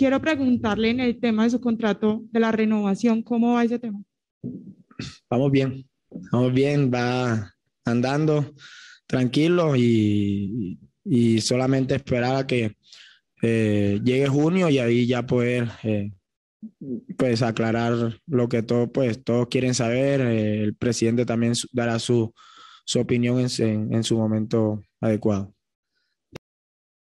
quiero preguntarle en el tema de su contrato de la renovación, ¿cómo va ese tema? Vamos bien, va andando tranquilo y solamente esperar a que llegue junio y ahí ya poder pues aclarar lo que todos quieren saber. El presidente también dará su opinión en su momento adecuado.